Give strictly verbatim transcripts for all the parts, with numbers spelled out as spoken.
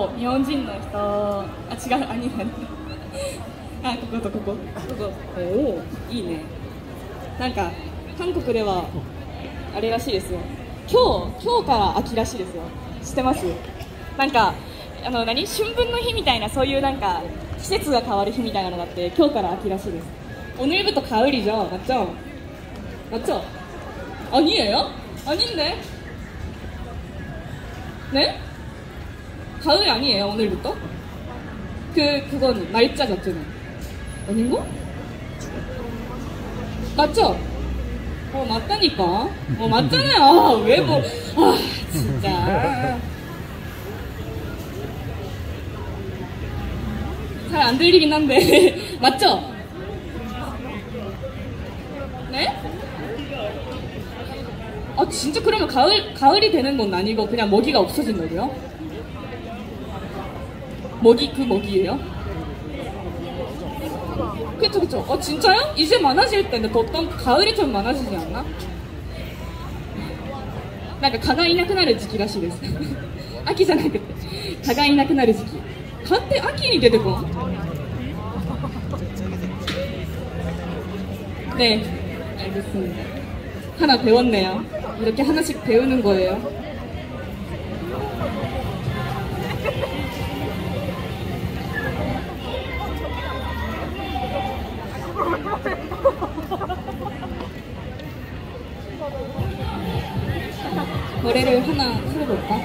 そう日本人の人あ違うあにあこことここここおおいいねなんか韓国ではあれらしいですよ今日今日から秋らしいですよ知ってますなんかあの何春分の日みたいなそういうなんか季節が変わる日みたいなのがあって今日から秋らしいです오늘부터 가을이죠 맞죠? 맞죠? 아니에요? 아닌데? 네? 가을이 아니에요 오늘부터? 그 그건 날짜 자체는 아닌가? 맞죠? 어 맞다니까 어 맞잖아요 아, 왜 뭐 아 진짜 잘 안 들리긴 한데 맞죠? 네? 아 진짜 그러면 가을 가을이 되는 건 아니고 그냥 먹이가 없어진 거고요? 먹이 그 먹이에요? 그쵸 그쵸. 아 진짜요? 이제 많아질 때인데 어떤 가을이 좀 많아지지 않나? なんか蚊がいなくなる時期らしいです秋じゃなくて蚊がいなくなる時期蚊って秋に出てこん네 알겠습니다 하나 배웠네요 이렇게 하나씩 배우는 거예요 노래를 하나 틀어볼까?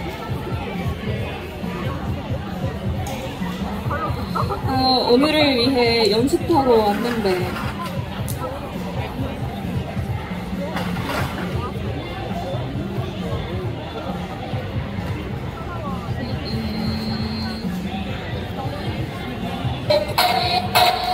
어, 오늘을 위해 연습하고 왔는데 음...